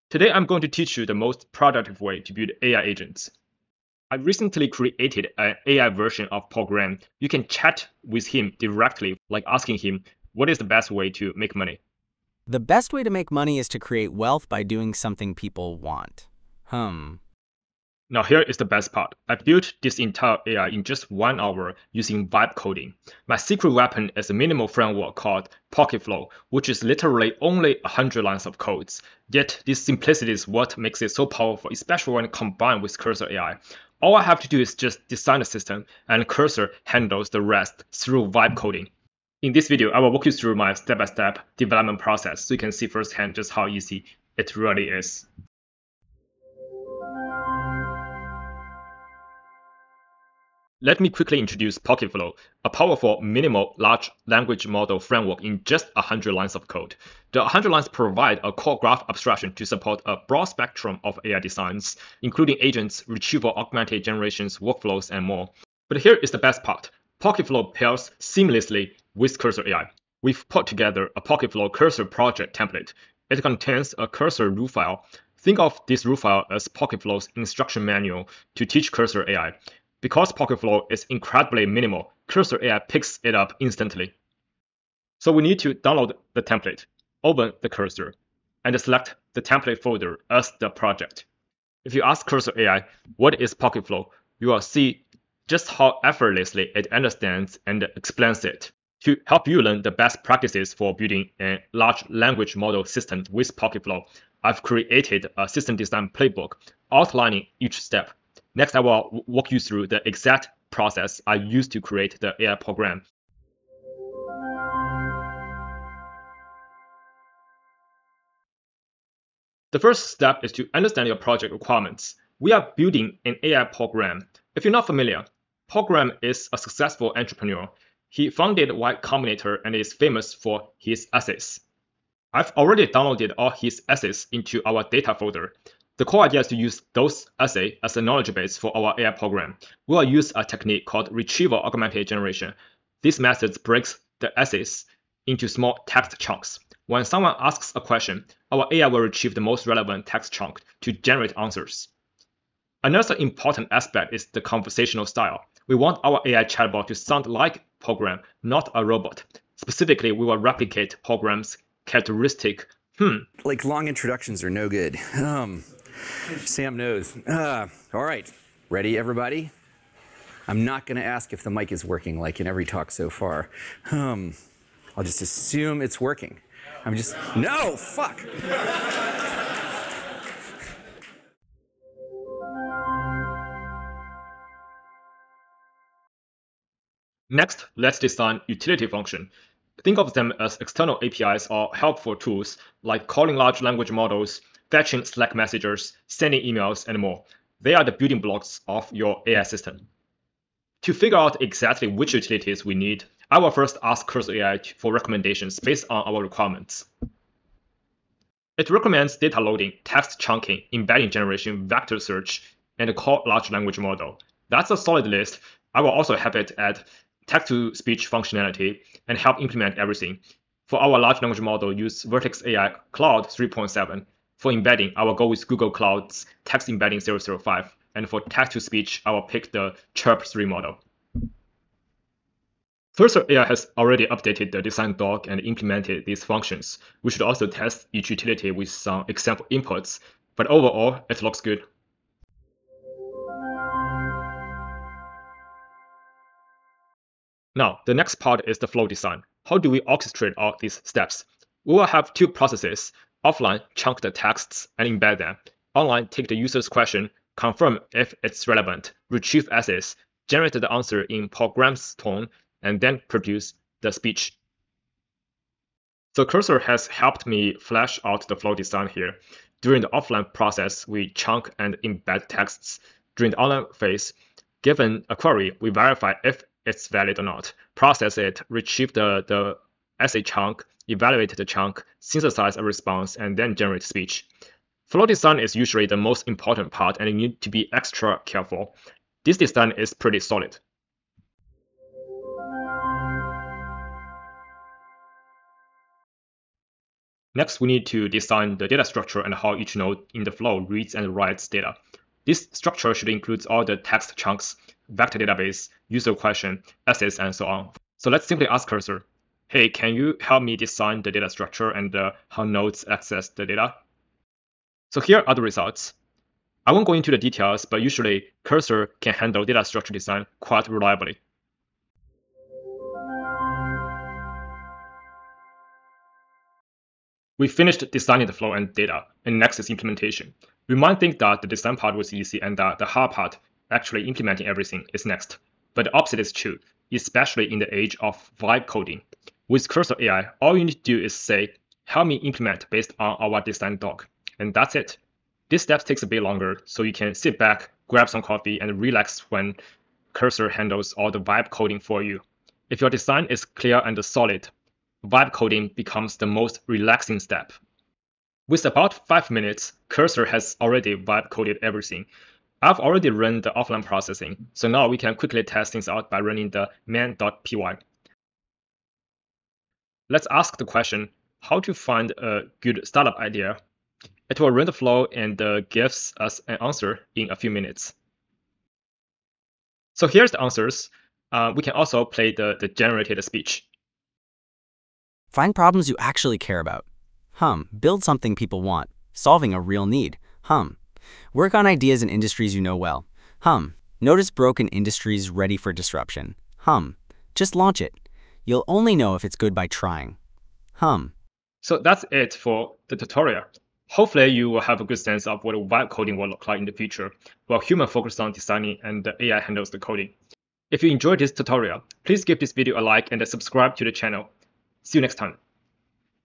Today, I'm going to teach you the most productive way to build AI agents. I recently created an AI version of Program. You can chat with him directly, like asking him, what is the best way to make money? The best way to make money is to create wealth by doing something people want. Now here is the best part. I built this entire AI in just 1 hour using vibe coding. My secret weapon is a minimal framework called Pocketflow, which is literally only 100 lines of codes. Yet this simplicity is what makes it so powerful, especially when combined with Cursor AI. All I have to do is just design a system, and Cursor handles the rest through vibe coding. In this video, I will walk you through my step-by-step development process so you can see firsthand just how easy it really is. Let me quickly introduce Pocketflow, a powerful minimal large language model framework in just 100 lines of code. The 100 lines provide a core graph abstraction to support a broad spectrum of AI designs, including agents, retrieval augmented generations, workflows, and more. But here is the best part. Pocketflow pairs seamlessly with Cursor AI. We've put together a Pocketflow Cursor project template. It contains a Cursor root file. Think of this root file as Pocketflow's instruction manual to teach Cursor AI. Because Pocketflow is incredibly minimal, Cursor AI picks it up instantly. So we need to download the template, open the Cursor, and select the template folder as the project. If you ask Cursor AI, what is Pocketflow, you will see just how effortlessly it understands and explains it. To help you learn the best practices for building a large language model system with Pocketflow, I've created a system design playbook outlining each step. Next, I will walk you through the exact process I used to create the AI program. The first step is to understand your project requirements. We are building an AI program. If you're not familiar, Program is a successful entrepreneur. He founded Y Combinator and is famous for his essays. I've already downloaded all his essays into our data folder. The core idea is to use those essays as a knowledge base for our AI program. We will use a technique called retrieval augmented generation. This method breaks the essays into small text chunks. When someone asks a question, our AI will retrieve the most relevant text chunk to generate answers. Another important aspect is the conversational style. We want our AI chatbot to sound like Program, not a robot. Specifically, we will replicate Program's characteristic Like long introductions are no good. Sam knows. All right, ready everybody? I'm not gonna ask if the mic is working like in every talk so far. I'll just assume it's working. No, fuck. Next, let's design utility function. Think of them as external APIs or helpful tools like calling large language models, fetching Slack messages, sending emails, and more. They are the building blocks of your AI system. To figure out exactly which utilities we need, I will first ask Cursor AI for recommendations based on our requirements. It recommends data loading, text chunking, embedding generation, vector search, and a call large language model. That's a solid list. I will also have it add text-to-speech functionality and help implement everything. For our large language model, use Vertex AI Cloud 3.7. For embedding, I will go with Google Cloud's Text Embedding 005. And for text-to-speech, I will pick the Chirp 3 model. Cursor AI has already updated the design doc and implemented these functions. We should also test each utility with some example inputs, but overall, it looks good. Now, the next part is the flow design. How do we orchestrate all these steps? We will have two processes. Offline, chunk the texts and embed them. Online, take the user's question, confirm if it's relevant, retrieve essays, generate the answer in program's tone, and then produce the speech. So Cursor has helped me flesh out the flow design here. During the offline process, we chunk and embed texts. During the online phase, given a query, we verify if it's valid or not, process it, retrieve the essay chunk, evaluate the chunk, synthesize a response, and then generate speech. Flow design is usually the most important part, and you need to be extra careful. This design is pretty solid. Next, we need to design the data structure and how each node in the flow reads and writes data. This structure should include all the text chunks, vector database, user question, essays, and so on. So let's simply ask Cursor, hey, can you help me design the data structure and how nodes access the data? So here are the results. I won't go into the details, but usually Cursor can handle data structure design quite reliably. We finished designing the flow and data, and next is implementation. We might think that the design part was easy and that the hard part, actually implementing everything, is next. But the opposite is true, especially in the age of vibe coding. With Cursor AI, all you need to do is say, help me implement based on our design doc, and that's it. This step takes a bit longer, so you can sit back, grab some coffee, and relax when Cursor handles all the vibe coding for you. If your design is clear and solid, vibe coding becomes the most relaxing step. With about 5 minutes, Cursor has already vibe coded everything. I've already run the offline processing, so now we can quickly test things out by running the main.py. Let's ask the question, how to find a good startup idea? It will run the flow and gives us an answer in a few minutes. So here's the answers. We can also play the generated speech. Find problems you actually care about. Build something people want. Solving a real need. Work on ideas in industries you know well. Notice broken industries ready for disruption. Just launch it. You'll only know if it's good by trying. So that's it for the tutorial. Hopefully you will have a good sense of what vibe coding will look like in the future, while human focus on designing and the AI handles the coding. If you enjoyed this tutorial, please give this video a like and subscribe to the channel. See you next time.